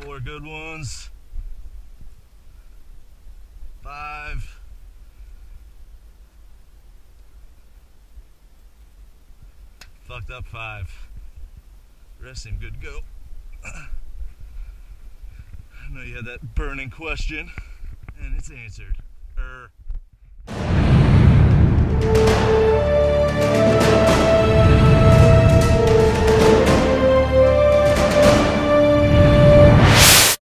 4 good ones. 5. Fucked up 5. Rest seemed good to go. I know you had that burning question, and it's answered.